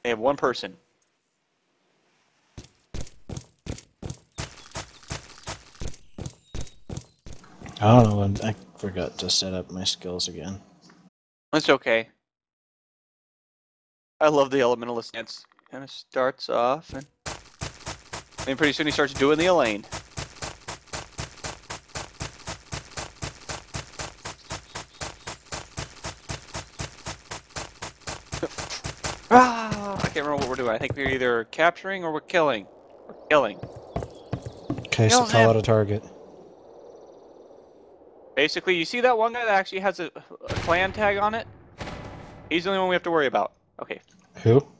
They have one person. I don't know, I forgot to set up my skills again. It's okay. I love the elementalist stance. Kind of starts off, and then pretty soon he starts doing the Elaine. I can't remember what we're doing. I think we're either capturing or we're killing. We're killing. Okay, so call out a target. Basically, you see that one guy that actually has a clan tag on it? He's the only one we have to worry about. Okay. Who?